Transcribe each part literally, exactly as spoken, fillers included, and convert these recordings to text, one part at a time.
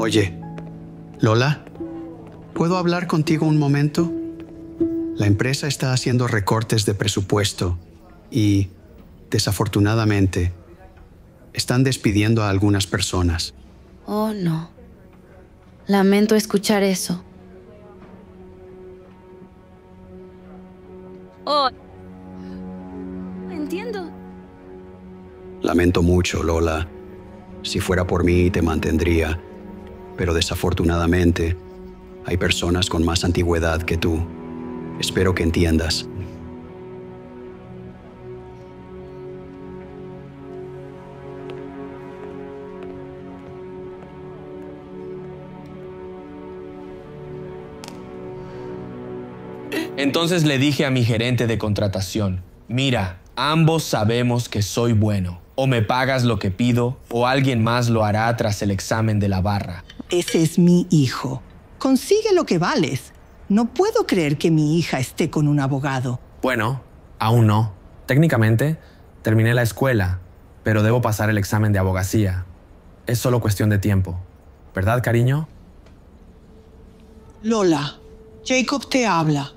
Oye, Lola, ¿puedo hablar contigo un momento? La empresa está haciendo recortes de presupuesto y, desafortunadamente, están despidiendo a algunas personas. Oh, no. Lamento escuchar eso. Oh. Entiendo. Lamento mucho, Lola. Si fuera por mí, te mantendría. Pero desafortunadamente, hay personas con más antigüedad que tú. Espero que entiendas. Entonces le dije a mi gerente de contratación, mira, ambos sabemos que soy bueno. O me pagas lo que pido, o alguien más lo hará tras el examen de la barra. Ese es mi hijo. Consigue lo que vales. No puedo creer que mi hija esté con un abogado. Bueno, aún no. Técnicamente, terminé la escuela, pero debo pasar el examen de abogacía. Es solo cuestión de tiempo. ¿Verdad, cariño? Lola, Jacob te habla.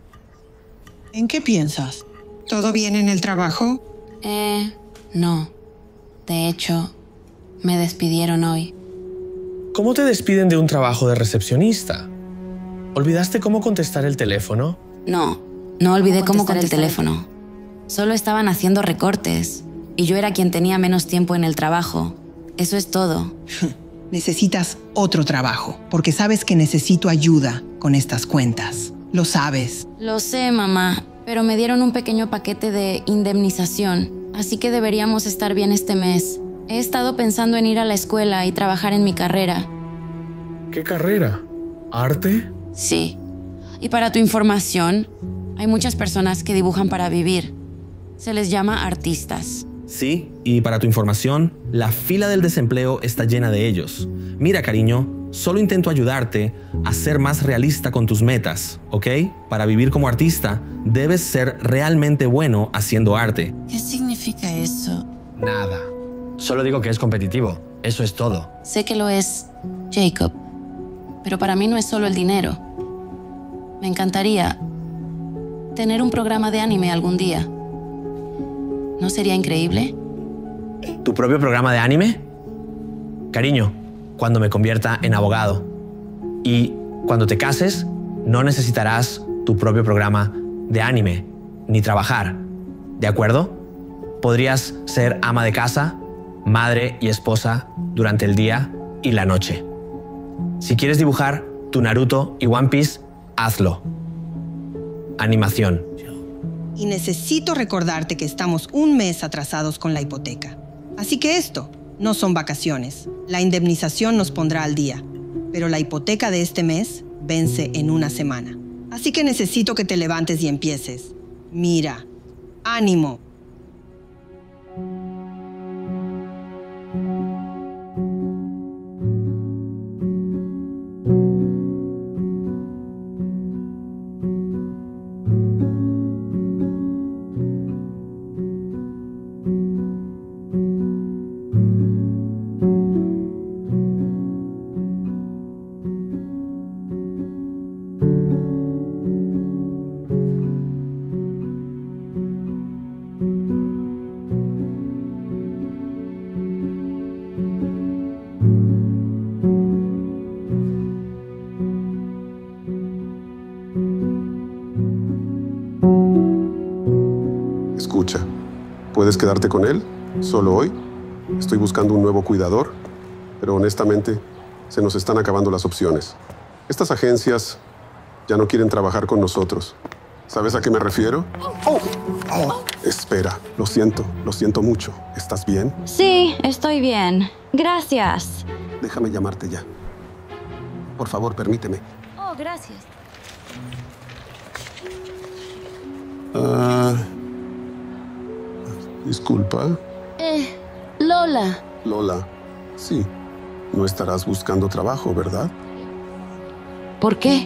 ¿En qué piensas? ¿Todo bien en el trabajo? Eh, no. De hecho, me despidieron hoy. ¿Cómo te despiden de un trabajo de recepcionista? ¿Olvidaste cómo contestar el teléfono? No, no olvidé cómo contestar el teléfono. Solo estaban haciendo recortes y yo era quien tenía menos tiempo en el trabajo. Eso es todo. Necesitas otro trabajo, porque sabes que necesito ayuda con estas cuentas. Lo sabes. Lo sé, mamá, pero me dieron un pequeño paquete de indemnización, así que deberíamos estar bien este mes. He estado pensando en ir a la escuela y trabajar en mi carrera. ¿Qué carrera? ¿Arte? Sí. Y para tu información, hay muchas personas que dibujan para vivir. Se les llama artistas. Sí, y para tu información, la fila del desempleo está llena de ellos. Mira, cariño, solo intento ayudarte a ser más realista con tus metas, ¿ok? Para vivir como artista, debes ser realmente bueno haciendo arte. ¿Qué significa eso? Nada. Solo digo que es competitivo. Eso es todo. Sé que lo es, Jacob. Pero para mí no es solo el dinero. Me encantaría tener un programa de anime algún día. ¿No sería increíble? ¿Tu propio programa de anime? Cariño, cuando me convierta en abogado. Y cuando te cases, no necesitarás tu propio programa de anime, ni trabajar. ¿De acuerdo? Podrías ser ama de casa, madre y esposa durante el día y la noche. Si quieres dibujar tu Naruto y One Piece, hazlo. Animación. Y necesito recordarte que estamos un mes atrasados con la hipoteca. Así que esto no son vacaciones. La indemnización nos pondrá al día, pero la hipoteca de este mes vence en una semana. Así que necesito que te levantes y empieces. Mira, ánimo. Escucha, ¿puedes quedarte con él? ¿Solo hoy? Estoy buscando un nuevo cuidador, pero honestamente se nos están acabando las opciones. Estas agencias ya no quieren trabajar con nosotros. ¿Sabes a qué me refiero? Oh, oh, espera, lo siento, lo siento mucho. ¿Estás bien? Sí, estoy bien. Gracias. Déjame llamarte ya. Por favor, permíteme. Oh, gracias. Ah... Disculpa. Eh, Lola. Lola, sí. No estarás buscando trabajo, ¿verdad? ¿Por qué?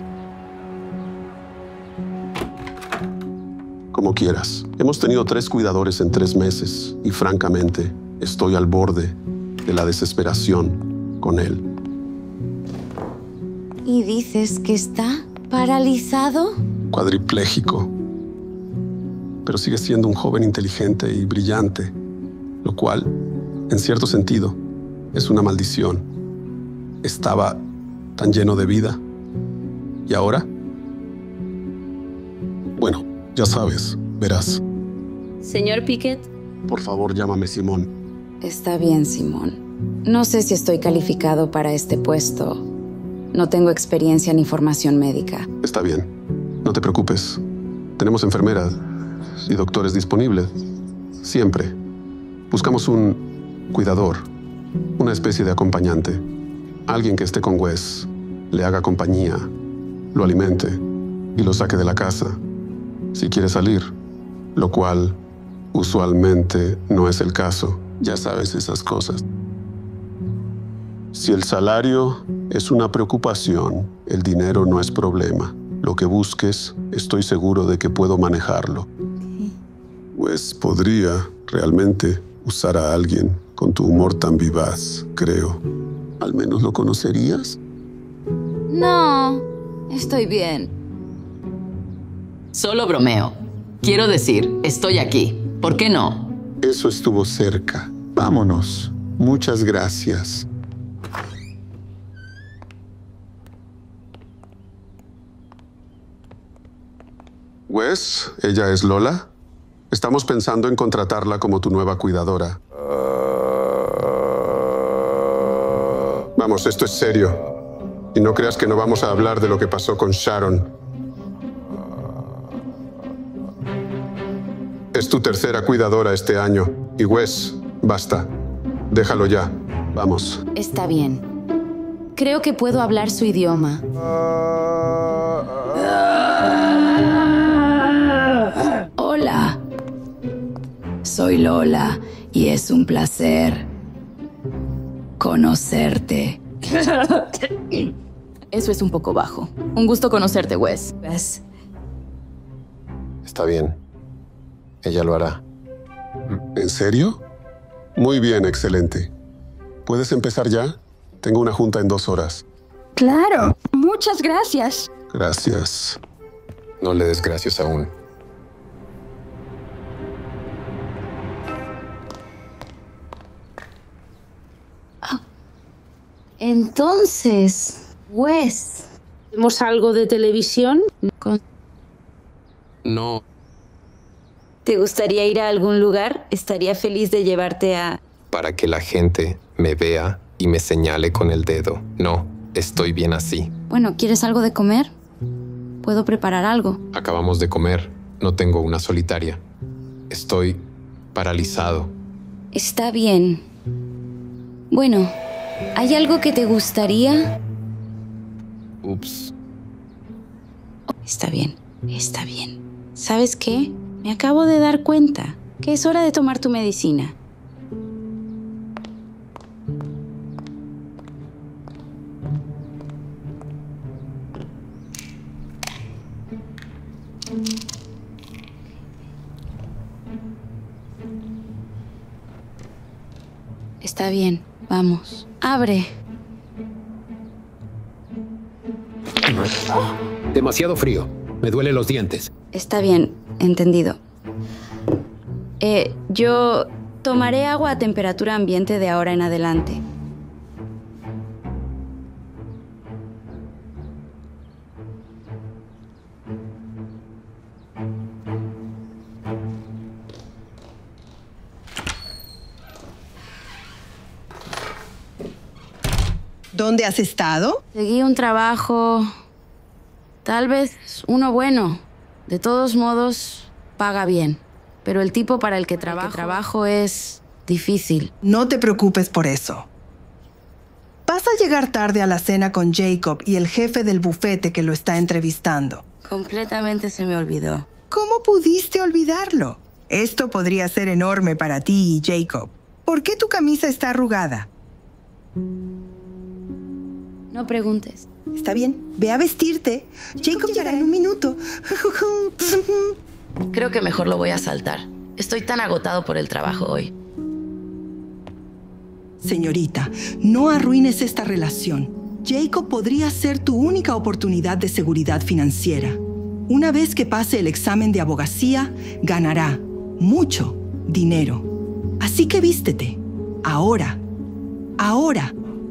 Como quieras. Hemos tenido tres cuidadores en tres meses y francamente estoy al borde de la desesperación con él. ¿Y dices que está paralizado? Cuadripléjico. Pero sigue siendo un joven inteligente y brillante, lo cual, en cierto sentido, es una maldición. Estaba tan lleno de vida. ¿Y ahora? Bueno, ya sabes, verás. Señor Pickett. Por favor, llámame Simón. Está bien, Simón. No sé si estoy calificado para este puesto. No tengo experiencia ni formación médica. Está bien. No te preocupes. Tenemos enfermeras y doctores disponibles. Siempre. Buscamos un cuidador, una especie de acompañante. Alguien que esté con Wes, le haga compañía, lo alimente y lo saque de la casa si quiere salir, lo cual usualmente no es el caso. Ya sabes esas cosas. Si el salario es una preocupación, el dinero no es problema. Lo que busques, estoy seguro de que puedo manejarlo. Pues podría realmente usar a alguien con tu humor tan vivaz, creo. ¿Al menos lo conocerías? No, estoy bien. Solo bromeo. Quiero decir, estoy aquí. ¿Por qué no? Eso estuvo cerca. Vámonos. Muchas gracias. Wes, ella es Lola. Estamos pensando en contratarla como tu nueva cuidadora. Vamos, esto es serio. Y no creas que no vamos a hablar de lo que pasó con Sharon. Es tu tercera cuidadora este año. Y Wes, basta. Déjalo ya. Vamos. Está bien. Creo que puedo hablar su idioma. Hola. Soy Lola y es un placer conocerte. Eso es un poco bajo. Un gusto conocerte, Wes. ¿Ves? Está bien. Ella lo hará. ¿En serio? Muy bien, excelente. ¿Puedes empezar ya? Tengo una junta en dos horas. Claro. Muchas gracias. Gracias. No le des gracias aún. Entonces, Wes. ¿Vemos algo de televisión? Con- No. ¿Te gustaría ir a algún lugar? Estaría feliz de llevarte a... Para que la gente me vea y me señale con el dedo. No, estoy bien así. Bueno, ¿quieres algo de comer? Puedo preparar algo. Acabamos de comer. No tengo una solitaria. Estoy paralizado. Está bien. Bueno, ¿hay algo que te gustaría? Ups. Está bien, está bien. ¿Sabes qué? Me acabo de dar cuenta que es hora de tomar tu medicina. Está bien, vamos. Abre. Demasiado frío. Me duelen los dientes. Está bien, entendido. Eh, yo tomaré agua a temperatura ambiente de ahora en adelante. ¿Dónde has estado? Seguí un trabajo, tal vez uno bueno. De todos modos, paga bien. Pero el tipo para el que trabajo, el que trabajo es difícil. No te preocupes por eso. Vas a llegar tarde a la cena con Jacob y el jefe del bufete que lo está entrevistando. Completamente se me olvidó. ¿Cómo pudiste olvidarlo? Esto podría ser enorme para ti y Jacob. ¿Por qué tu camisa está arrugada? No preguntes. Está bien, ve a vestirte. Jacob llegará en un minuto. Creo que mejor lo voy a saltar. Estoy tan agotado por el trabajo hoy. Señorita, no arruines esta relación. Jacob podría ser tu única oportunidad de seguridad financiera. Una vez que pase el examen de abogacía, ganará mucho dinero. Así que vístete. Ahora. Ahora.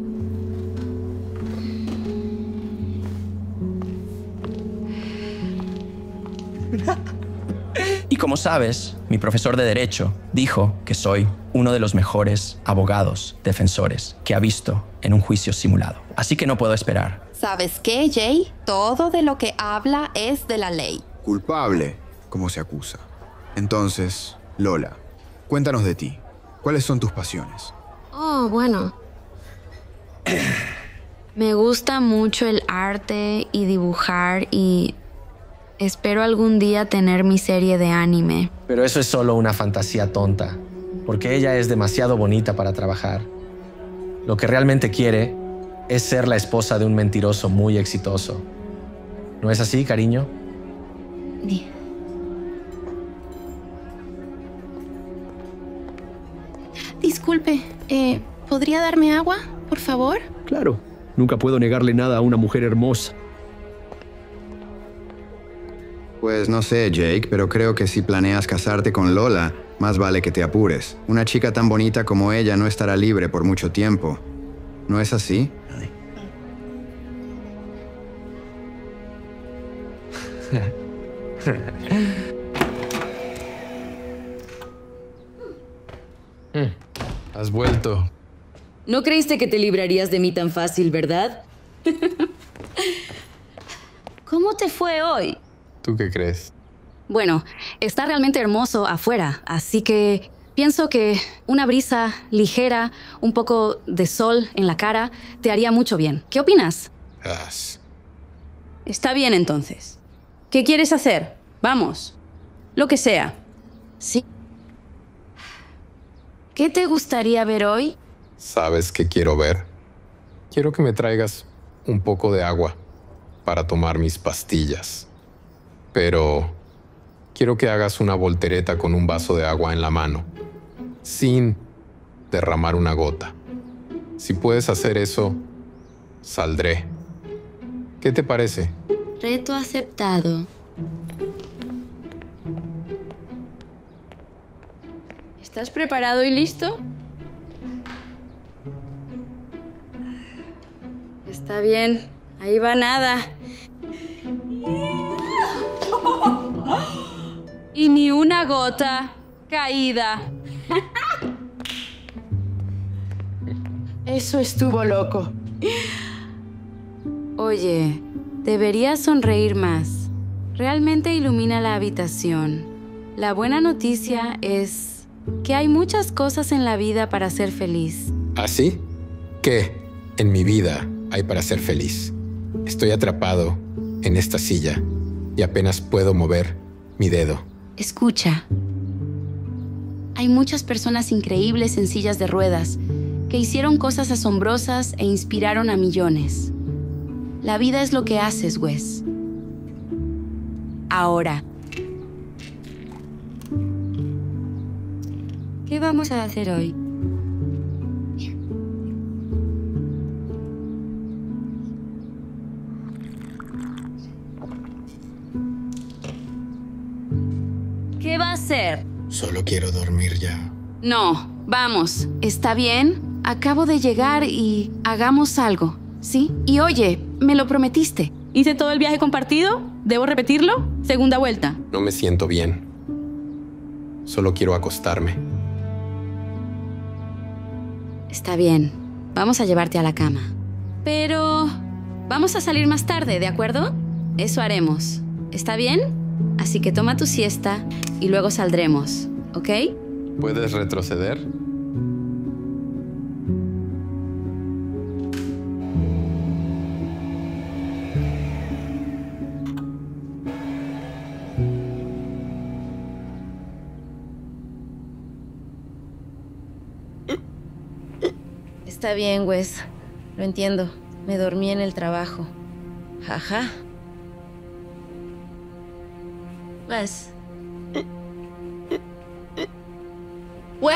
Y como sabes, mi profesor de Derecho dijo que soy uno de los mejores abogados defensores que ha visto en un juicio simulado. Así que no puedo esperar. ¿Sabes qué, Jay? Todo de lo que habla es de la ley. Culpable, como se acusa. Entonces, Lola, cuéntanos de ti. ¿Cuáles son tus pasiones? Oh, bueno. Me gusta mucho el arte y dibujar y espero algún día tener mi serie de anime. Pero eso es solo una fantasía tonta, porque ella es demasiado bonita para trabajar. Lo que realmente quiere es ser la esposa de un mentiroso muy exitoso. ¿No es así, cariño? Disculpe, eh, ¿podría darme agua, por favor? Claro, nunca puedo negarle nada a una mujer hermosa. Pues no sé, Jake, pero creo que si planeas casarte con Lola, más vale que te apures. Una chica tan bonita como ella no estará libre por mucho tiempo. ¿No es así? Has vuelto. No creíste que te librarías de mí tan fácil, ¿verdad? ¿Cómo te fue hoy? ¿Tú qué crees? Bueno, está realmente hermoso afuera, así que pienso que una brisa ligera, un poco de sol en la cara, te haría mucho bien. ¿Qué opinas? As. Está bien, entonces. ¿Qué quieres hacer? Vamos. Lo que sea. Sí. ¿Qué te gustaría ver hoy? ¿Sabes qué quiero ver? Quiero que me traigas un poco de agua para tomar mis pastillas. Pero quiero que hagas una voltereta con un vaso de agua en la mano, sin derramar una gota. Si puedes hacer eso, saldré. ¿Qué te parece? Reto aceptado. ¿Estás preparado y listo? Está bien. Ahí va nada. Y ni una gota caída. Eso estuvo loco. Oye, deberías sonreír más. Realmente ilumina la habitación. La buena noticia es que hay muchas cosas en la vida para ser feliz. ¿Así? ¿Qué en mi vida hay para ser feliz? Estoy atrapado en esta silla y apenas puedo mover mi dedo. Escucha. Hay muchas personas increíbles en sillas de ruedas que hicieron cosas asombrosas e inspiraron a millones. La vida es lo que haces, Wes. Ahora, ¿qué vamos a hacer hoy? ¿Qué va a hacer? Solo quiero dormir ya. No, vamos. ¿Está bien? Acabo de llegar y hagamos algo, ¿sí? Y oye, me lo prometiste. ¿Hice todo el viaje compartido? ¿Debo repetirlo? Segunda vuelta. No me siento bien. Solo quiero acostarme. Está bien. Vamos a llevarte a la cama. Pero vamos a salir más tarde, ¿de acuerdo? Eso haremos. ¿Está bien? Así que toma tu siesta y luego saldremos, ¿ok? ¿Puedes retroceder? Está bien, Wes. Lo entiendo. Me dormí en el trabajo. Jaja. Wes.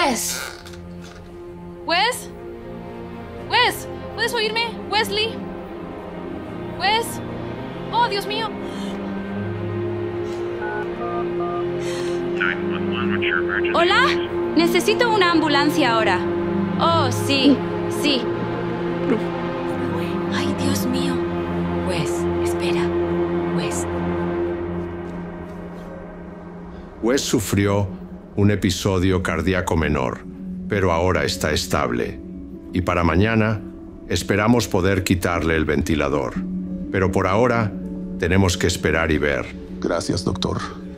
Wes. ¿Wes? ¿Wes? ¿Puedes oírme? ¿Wesley? Pues... ¡Oh, Dios mío! ¿Hola? Necesito una ambulancia ahora. Oh, sí, sí. Ay, Dios mío. Wes, espera. Wes. Wes sufrió un episodio cardíaco menor, pero ahora está estable. Y para mañana esperamos poder quitarle el ventilador. Pero por ahora tenemos que esperar y ver. Gracias, doctor.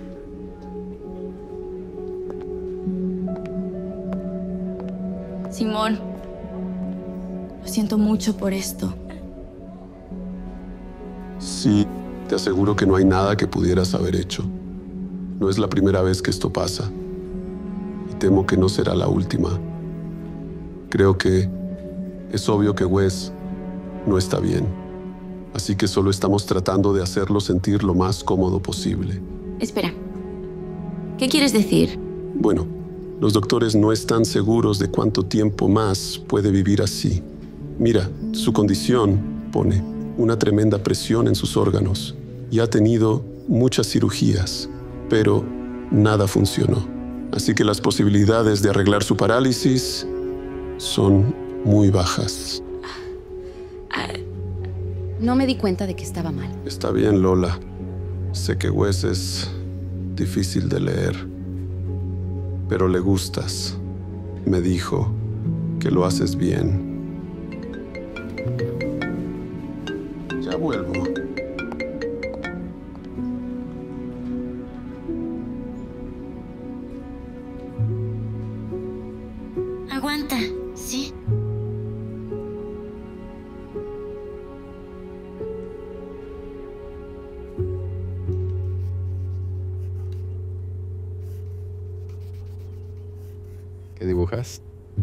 Simón, lo siento mucho por esto. Sí, te aseguro que no hay nada que pudieras haber hecho. No es la primera vez que esto pasa. Y temo que no será la última. Creo que es obvio que Wes no está bien. Así que solo estamos tratando de hacerlo sentir lo más cómodo posible. Espera. ¿Qué quieres decir? Bueno, los doctores no están seguros de cuánto tiempo más puede vivir así. Mira, su condición pone una tremenda presión en sus órganos y ha tenido muchas cirugías, pero nada funcionó. Así que las posibilidades de arreglar su parálisis son muy bajas. No me di cuenta de que estaba mal. Está bien, Lola. Sé que Wes es difícil de leer, pero le gustas. Me dijo que lo haces bien. Ya vuelvo. Aguanta, ¿sí? ¿Qué dibujas?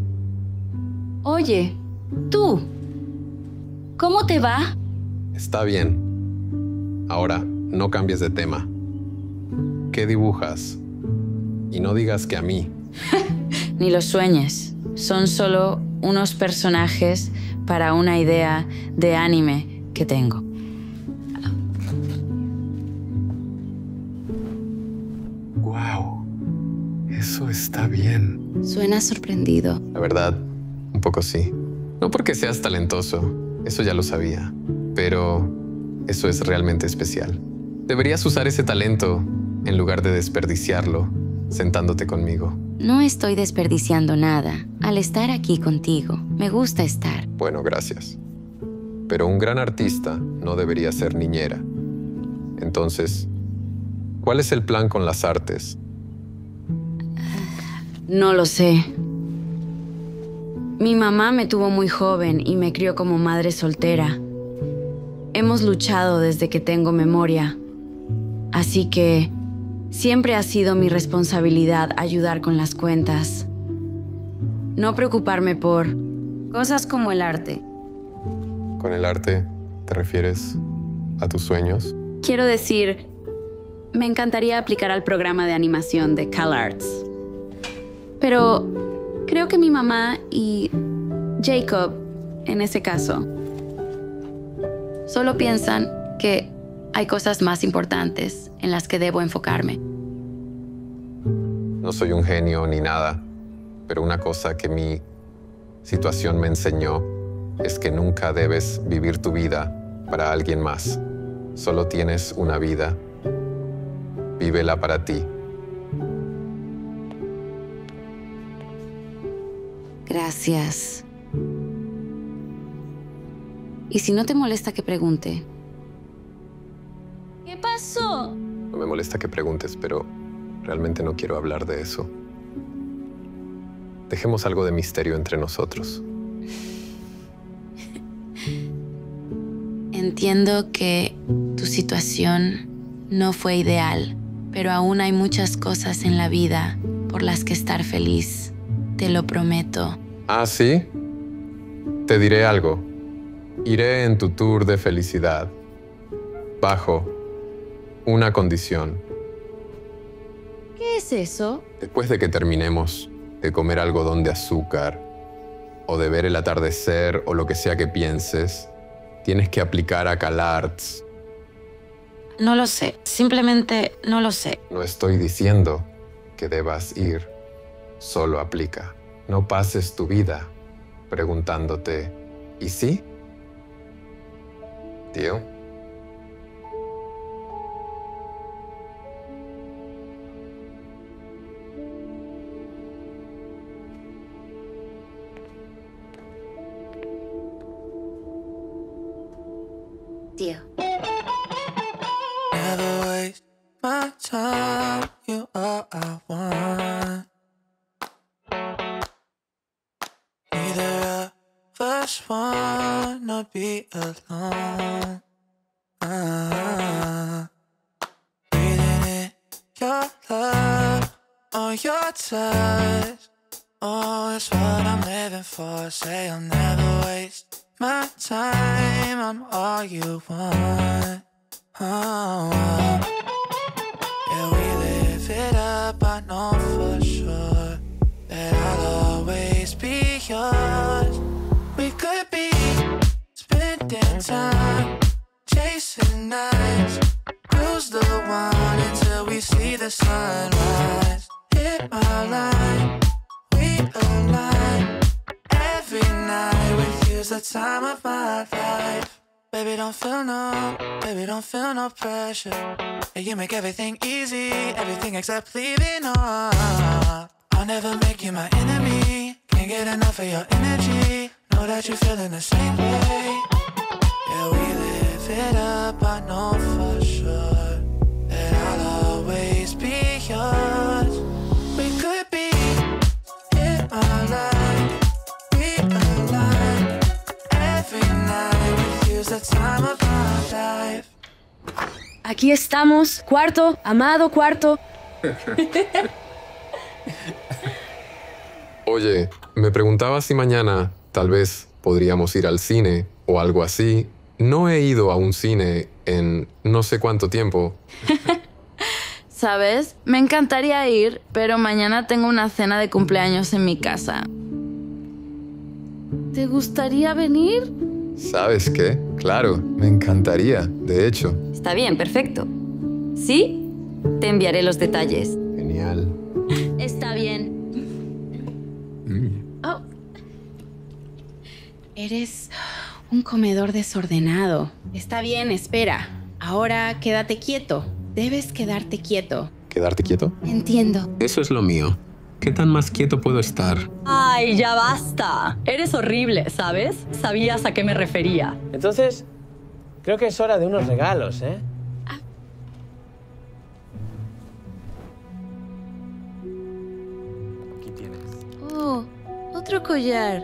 Oye, tú. ¿Cómo te va? Está bien. Ahora, no cambies de tema. ¿Qué dibujas? Y no digas que a mí. Ni lo sueñes. Son solo unos personajes para una idea de anime que tengo. Wow. Eso está bien. Suena sorprendido. La verdad, un poco sí. No porque seas talentoso, eso ya lo sabía, pero eso es realmente especial. Deberías usar ese talento en lugar de desperdiciarlo sentándote conmigo. No estoy desperdiciando nada al estar aquí contigo. Me gusta estar. Bueno, gracias. Pero un gran artista no debería ser niñera. Entonces, ¿cuál es el plan con las artes? No lo sé. Mi mamá me tuvo muy joven y me crió como madre soltera. Hemos luchado desde que tengo memoria. Así que siempre ha sido mi responsabilidad ayudar con las cuentas. No preocuparme por cosas como el arte. ¿Con el arte te refieres a tus sueños? Quiero decir, me encantaría aplicar al programa de animación de CalArts. Pero creo que mi mamá y Jacob, en ese caso, solo piensan que hay cosas más importantes en las que debo enfocarme. No soy un genio ni nada, pero una cosa que mi situación me enseñó es que nunca debes vivir tu vida para alguien más. Solo tienes una vida. Vívela para ti. Gracias. Y si no te molesta que pregunte. ¿Qué pasó? No me molesta que preguntes, pero realmente no quiero hablar de eso. Dejemos algo de misterio entre nosotros. Entiendo que tu situación no fue ideal, pero aún hay muchas cosas en la vida por las que estar feliz. Te lo prometo. ¿Ah, sí? Te diré algo. Iré en tu tour de felicidad, bajo una condición. ¿Qué es eso? Después de que terminemos de comer algodón de azúcar, o de ver el atardecer, o lo que sea que pienses, Tienes que aplicar a CalArts. No lo sé. Simplemente no lo sé. No estoy diciendo que debas ir. Solo aplica. No pases tu vida preguntándote, ¿y sí? Tío. Tío. Never waste my time, you are I want. Neither of us wanna be alone. Uh, breathing in your love or your touch. Oh, it's what I'm living for. Say I'll never waste my time. I'm all you want. Oh, yeah, we live it up. I know for sure that I'll always be yours. We could be spending time chasing nights. Cruise the one until we see the sunrise. Hit my line, we align. Every night with you's the time of my life. Baby, don't feel no, baby, don't feel no pressure. Yeah, you make everything easy, everything except leaving on. I'll never make you my enemy. Can't get enough of your energy. Know that you're feeling the same way. Yeah, we live it up, I know for sure that I'll always be yours. We could be in my life, we align. Every night with you's the time of my life. Aquí estamos, cuarto, amado cuarto. Oye, me preguntaba si mañana tal vez podríamos ir al cine o algo así. No he ido a un cine en no sé cuánto tiempo. ¿Sabes? Me encantaría ir, pero mañana tengo una cena de cumpleaños en mi casa. ¿Te gustaría venir? ¿Sabes qué? Claro, me encantaría, de hecho. Está bien, perfecto. ¿Sí? Te enviaré los detalles. Genial. Está bien. Mm. Oh. Eres un comedor desordenado. Está bien, espera. Ahora quédate quieto. Debes quedarte quieto. ¿Quedarte quieto? Entiendo. Eso es lo mío. ¿Qué tan más quieto puedo estar? Ay, ya basta. Eres horrible, ¿sabes? Sabías a qué me refería. Entonces, creo que es hora de unos regalos, ¿eh? Aquí tienes. Oh, otro collar.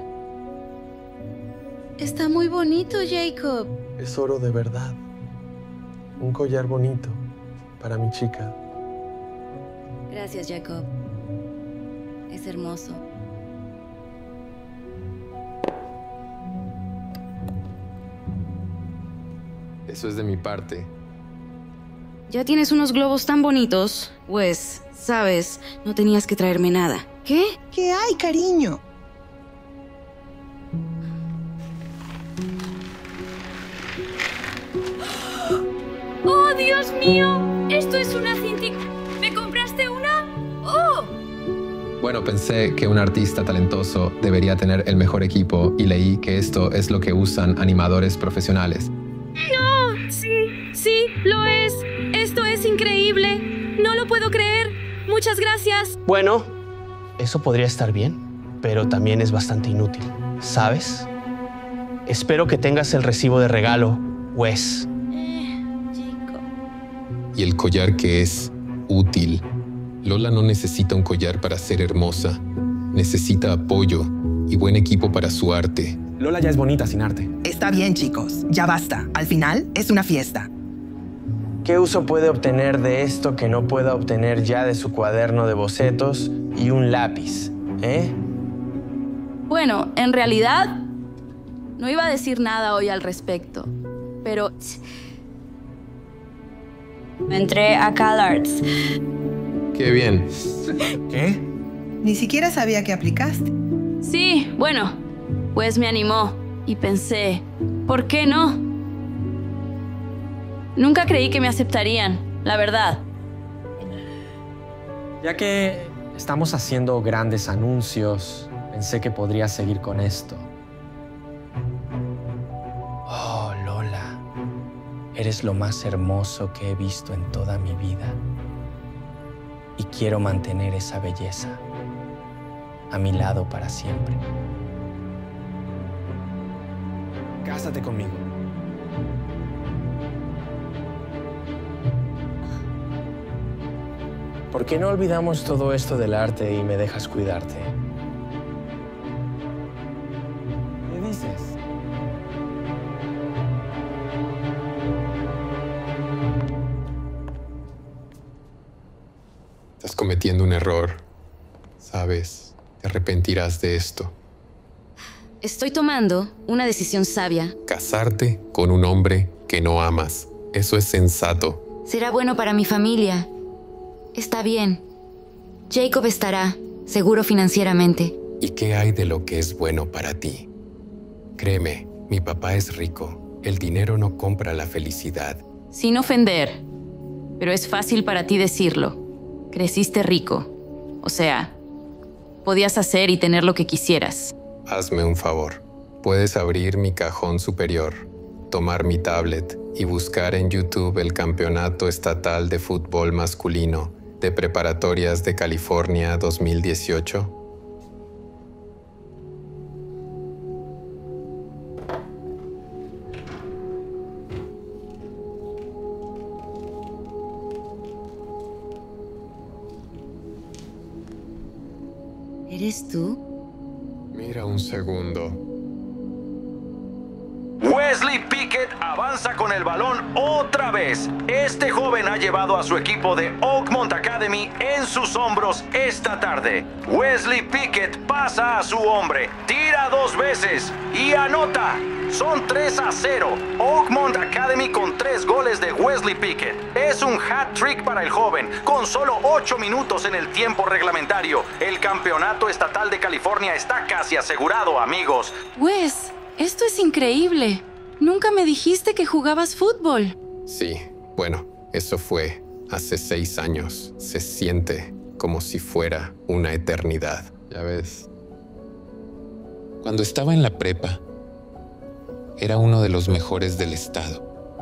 Está muy bonito, Jacob. Es oro de verdad. Un collar bonito para mi chica. Gracias, Jacob. Es hermoso. Eso es de mi parte. Ya tienes unos globos tan bonitos. Pues, sabes, no tenías que traerme nada. ¿Qué? ¿Qué hay, cariño? ¡Oh, Dios mío! Esto es una cinti... ¿Me compraste una? ¡Oh! Bueno, pensé que un artista talentoso debería tener el mejor equipo y leí que esto es lo que usan animadores profesionales. ¡No! Sí, sí, lo es. Esto es increíble. No lo puedo creer. Muchas gracias. Bueno, eso podría estar bien, pero también es bastante inútil, ¿sabes? Espero que tengas el recibo de regalo, Wes. Y el collar que es útil. Lola no necesita un collar para ser hermosa. Necesita apoyo y buen equipo para su arte. Lola ya es bonita sin arte. Está bien, chicos. Ya basta. Al final, es una fiesta. ¿Qué uso puede obtener de esto que no pueda obtener ya de su cuaderno de bocetos y un lápiz? ¿Eh? Bueno, en realidad, no iba a decir nada hoy al respecto, pero... Entré a CalArts. ¡Qué bien! ¿Qué? Ni siquiera sabía que aplicaste. Sí, bueno, pues me animó y pensé, ¿por qué no? Nunca creí que me aceptarían, la verdad. Ya que estamos haciendo grandes anuncios, pensé que podría seguir con esto. Oh, Lola, eres lo más hermoso que he visto en toda mi vida. Y quiero mantener esa belleza a mi lado para siempre. Cásate conmigo. ¿Por qué no olvidamos todo esto del arte y me dejas cuidarte? ¿Qué dices? Estás cometiendo un error. Sabes, te arrepentirás de esto. Estoy tomando una decisión sabia. Casarte con un hombre que no amas. Eso es sensato. Será bueno para mi familia. Está bien. Jacob estará seguro financieramente. ¿Y qué hay de lo que es bueno para ti? Créeme, mi papá es rico. El dinero no compra la felicidad. Sin ofender, pero es fácil para ti decirlo. Creciste rico. O sea, podías hacer y tener lo que quisieras. Hazme un favor. Puedes abrir mi cajón superior, tomar mi tablet y buscar en YouTube el Campeonato Estatal de Fútbol Masculino de Preparatorias de California dos mil dieciocho. ¿Eres tú? Mira un segundo. Wesley Pickett avanza con el balón otra vez. Este joven ha llevado a su equipo de Oakmont Academy en sus hombros esta tarde. Wesley Pickett pasa a su hombre, tira dos veces y anota. Son tres a cero. Oakmont Academy con tres goles de Wesley Pickett. Es un hat-trick para el joven, con solo ocho minutos en el tiempo reglamentario. El campeonato estatal de California está casi asegurado, amigos. Wes, esto es increíble. Nunca me dijiste que jugabas fútbol. Sí, bueno, eso fue hace seis años. Se siente como si fuera una eternidad. Ya ves. Cuando estaba en la prepa, era uno de los mejores del estado.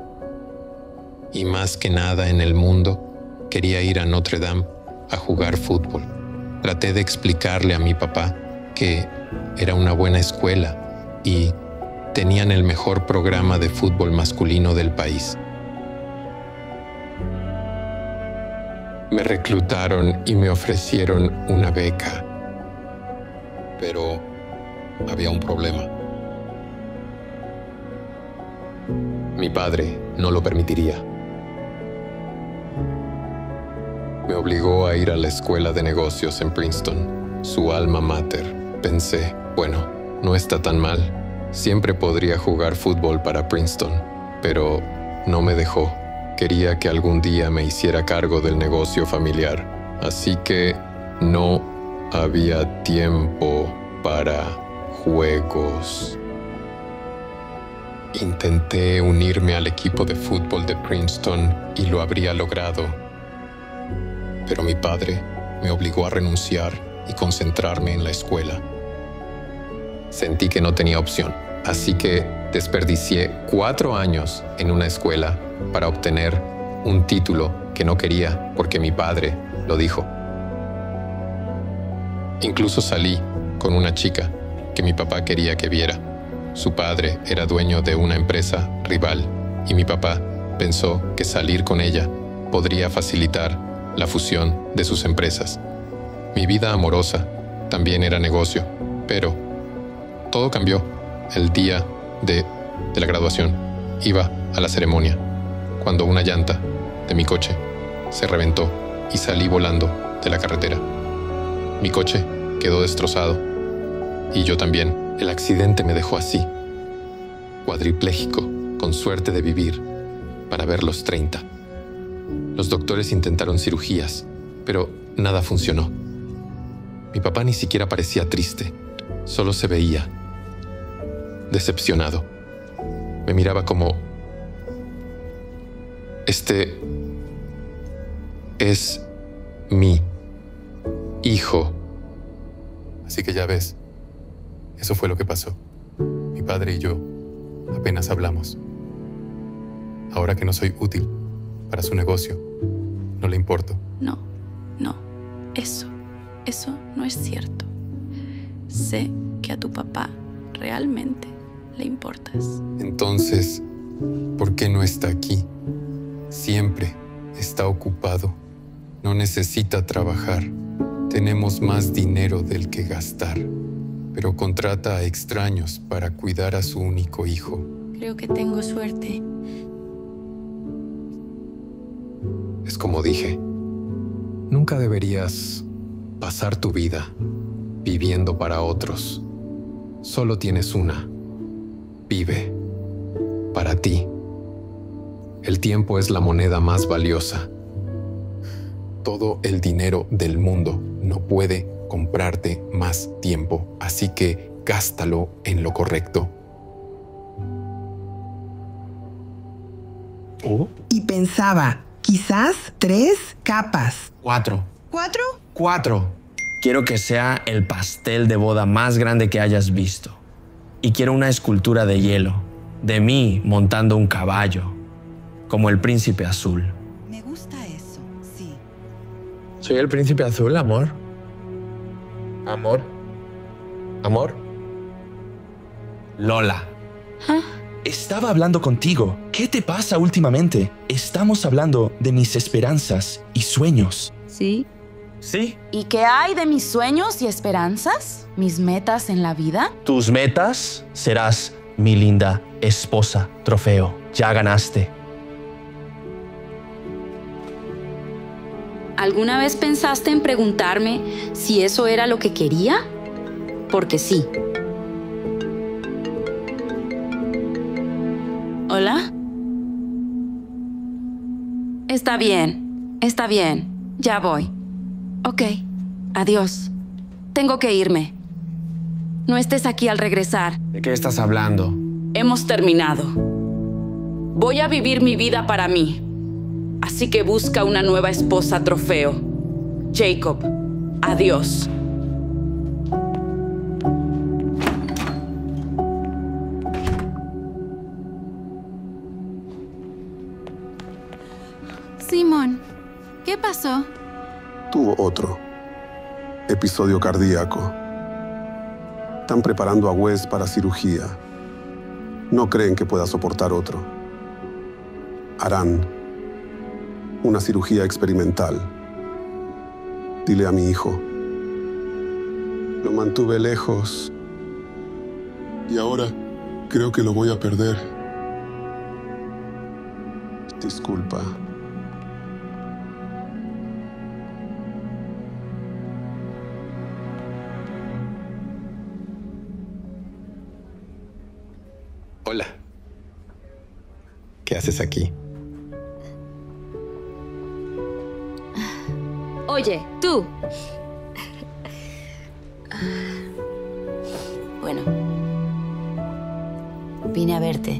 Y más que nada en el mundo, quería ir a Notre Dame a jugar fútbol. Traté de explicarle a mi papá que era una buena escuela y tenían el mejor programa de fútbol masculino del país. Me reclutaron y me ofrecieron una beca. Pero había un problema. Mi padre no lo permitiría. Me obligó a ir a la escuela de negocios en Princeton, su alma mater. Pensé, bueno, no está tan mal. Siempre podría jugar fútbol para Princeton, pero no me dejó. Quería que algún día me hiciera cargo del negocio familiar. Así que no había tiempo para juegos. Intenté unirme al equipo de fútbol de Princeton y lo habría logrado. Pero mi padre me obligó a renunciar y concentrarme en la escuela. Sentí que no tenía opción, así que desperdicié cuatro años en una escuela para obtener un título que no quería porque mi padre lo dijo. Incluso salí con una chica que mi papá quería que viera. Su padre era dueño de una empresa rival y mi papá pensó que salir con ella podría facilitar la fusión de sus empresas. Mi vida amorosa también era negocio, pero todo cambió el día de, de la graduación. Iba a la ceremonia cuando una llanta de mi coche se reventó y salí volando de la carretera. Mi coche quedó destrozado y yo también. El accidente me dejó así, cuadripléjico, con suerte de vivir para ver los treinta. Los doctores intentaron cirugías, pero nada funcionó. Mi papá ni siquiera parecía triste, solo se veía decepcionado. Me miraba como Este es mi hijo. Así que ya ves, eso fue lo que pasó. Mi padre y yo apenas hablamos. Ahora que no soy útil para su negocio, no le importo. No, no, eso, eso no es cierto. Sé que a tu papá realmente le importas. Entonces, ¿por qué no está aquí? Siempre está ocupado. No necesita trabajar. Tenemos más dinero del que gastar, pero contrata a extraños para cuidar a su único hijo. Creo que tengo suerte. Es como dije, nunca deberías pasar tu vida viviendo para otros. Solo tienes una. Vive para ti. El tiempo es la moneda más valiosa. Todo el dinero del mundo no puede comprarte más tiempo, así que gástalo en lo correcto. ¿Oh? Y pensaba, quizás tres capas. Cuatro. ¿Cuatro? Cuatro. Quiero que sea el pastel de boda más grande que hayas visto. Y quiero una escultura de hielo, de mí montando un caballo, como el príncipe azul. Me gusta eso, sí. ¿Soy el príncipe azul, amor? ¿Amor? ¿Amor? Lola. ¿Ah? Estaba hablando contigo. ¿Qué te pasa últimamente? Estamos hablando de mis esperanzas y sueños. ¿Sí? ¿Sí? ¿Y qué hay de mis sueños y esperanzas? ¿Mis metas en la vida? Tus metas, serás mi linda esposa, trofeo. Ya ganaste. ¿Alguna vez pensaste en preguntarme si eso era lo que quería? Porque sí. ¿Hola? Está bien, está bien. Ya voy. Ok, adiós. Tengo que irme. No estés aquí al regresar. ¿De qué estás hablando? Hemos terminado. Voy a vivir mi vida para mí. Así que busca una nueva esposa trofeo. Jacob, adiós. Simón, ¿qué pasó? Tuvo otro episodio cardíaco. Están preparando a Wes para cirugía. No creen que pueda soportar otro. Harán una cirugía experimental. Dile a mi hijo. Lo mantuve lejos. Y ahora creo que lo voy a perder. Disculpa. Hola. ¿Qué haces aquí? Oye, tú. Bueno, vine a verte.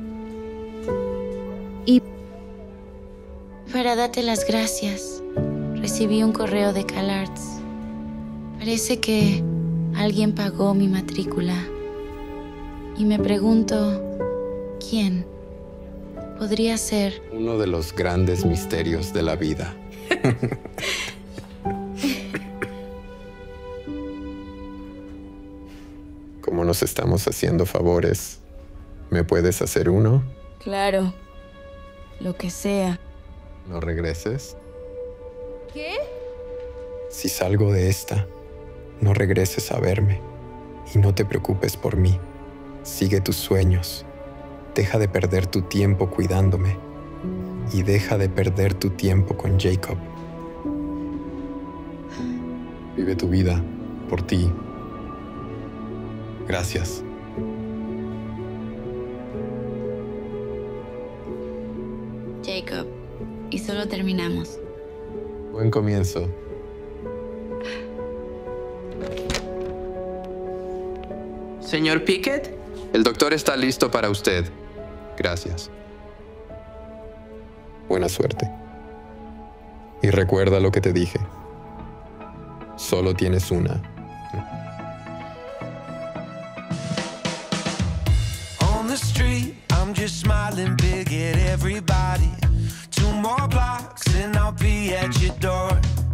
Y para darte las gracias, recibí un correo de CalArts. Parece que alguien pagó mi matrícula. Y me pregunto, ¿quién? Podría ser uno de los grandes misterios de la vida. Como nos estamos haciendo favores, ¿me puedes hacer uno? Claro, lo que sea. ¿No regreses? ¿Qué? Si salgo de esta, no regreses a verme y no te preocupes por mí. Sigue tus sueños. Deja de perder tu tiempo cuidándome y deja de perder tu tiempo con Jacob. Vive tu vida por ti. Gracias. Jacob. Y solo terminamos. Buen comienzo. Señor Pickett. El doctor está listo para usted. Gracias. Buena suerte. Y recuerda lo que te dije. Solo tienes una. On the street, I'm just smiling big at everybody. Two more blocks and I'll be at your door.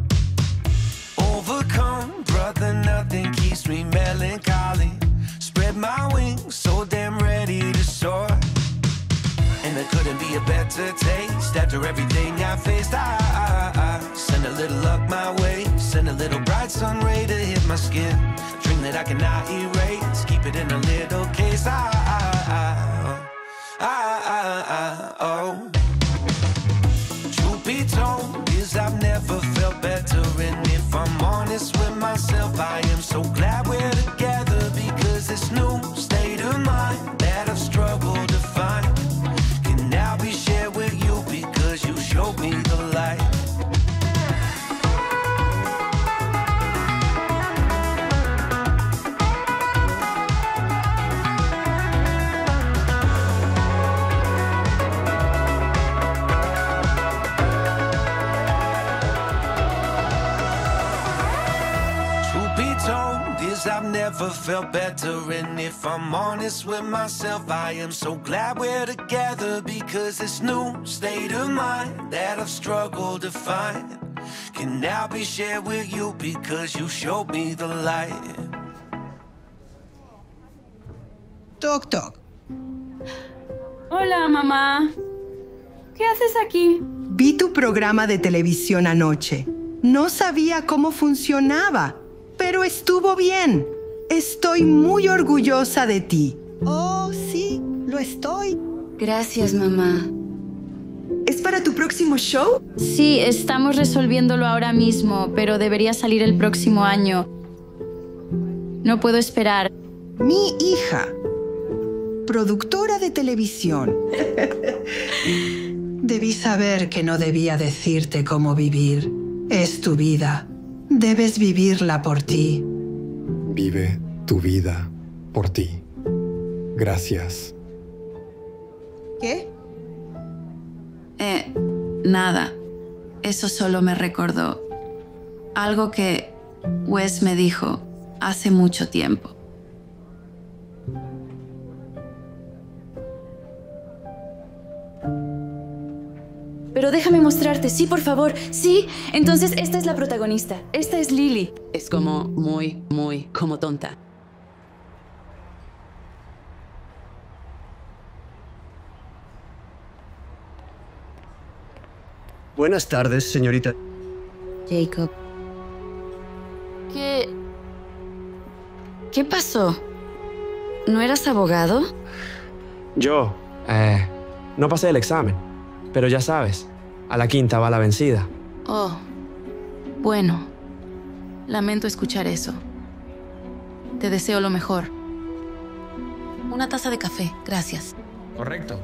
Overcome, brother, nothing keeps me melancholy. Spread my wings, so damn ready to soar. And there couldn't be a better taste. After everything I faced, I, I, I send a little luck my way. Send a little bright sun ray to hit my skin. Dream that I cannot erase. Keep it in a little case. I, I, I, I, I, I, oh. Truth be told, is I've never felt better. And if I'm honest with myself, I am so glad we're together. Because this new state of mind that I've struggled to find can now be shared with you because you showed me the light. I've never felt better, and if I'm honest with myself, I am so glad we're together because this new state of mind that I've struggled to find can now be shared with you because you showed me the light. Toc, toc. Hola, mamá. ¿Qué haces aquí? Vi tu programa de televisión anoche. No sabía cómo funcionaba, pero estuvo bien. Estoy muy orgullosa de ti. Oh, sí, lo estoy. Gracias, mamá. ¿Es para tu próximo show? Sí, estamos resolviéndolo ahora mismo, pero debería salir el próximo año. No puedo esperar. Mi hija, productora de televisión. Debí saber que no debía decirte cómo vivir. Es tu vida. Debes vivirla por ti. Vive tu vida por ti. Gracias. ¿Qué? Eh, nada. Eso solo me recordó algo que Wes me dijo hace mucho tiempo. Pero déjame mostrarte, sí, por favor. Sí, entonces esta es la protagonista. Esta es Lily. Es como muy, muy, como tonta. Buenas tardes, señorita. Jacob. ¿Qué... ¿Qué pasó? ¿No eras abogado? Yo, eh, no pasé el examen. Pero ya sabes, a la quinta va la vencida. Oh, bueno. Lamento escuchar eso. Te deseo lo mejor. Una taza de café, gracias. Correcto.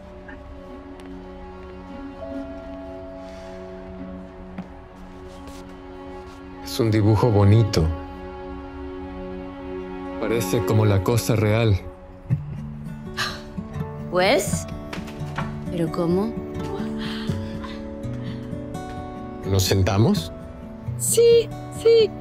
Es un dibujo bonito. Parece como la cosa real. ¿Pues? ¿Pero cómo? ¿Nos sentamos? Sí, sí.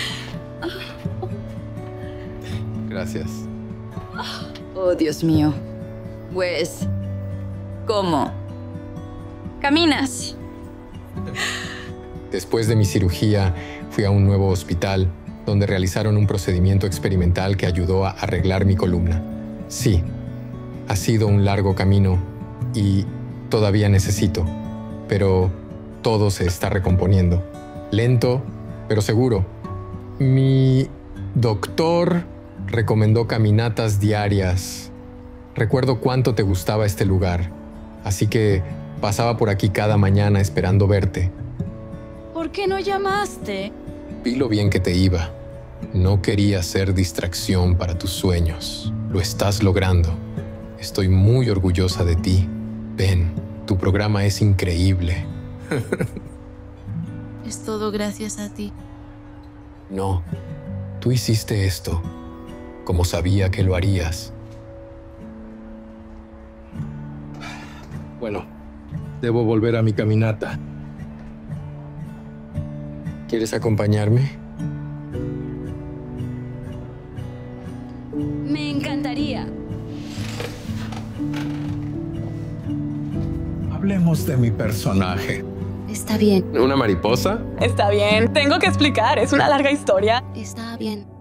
Gracias. Oh, Dios mío. Pues, ¿cómo? ¿Caminas? Después de mi cirugía, fui a un nuevo hospital donde realizaron un procedimiento experimental que ayudó a arreglar mi columna. Sí, ha sido un largo camino y todavía necesito, pero todo se está recomponiendo. Lento, pero seguro. Mi doctor recomendó caminatas diarias. Recuerdo cuánto te gustaba este lugar, así que pasaba por aquí cada mañana esperando verte. ¿Por qué no llamaste? Vi lo bien que te iba. No quería ser distracción para tus sueños. Lo estás logrando. Estoy muy orgullosa de ti. Ven, tu programa es increíble. Es todo gracias a ti. No, tú hiciste esto, como sabía que lo harías. Bueno, Debo volver a mi caminata. ¿Quieres acompañarme? Me encantaría. Hablemos de mi personaje. Está bien. ¿Una mariposa? Está bien. Tengo que explicar. Es una larga historia. Está bien.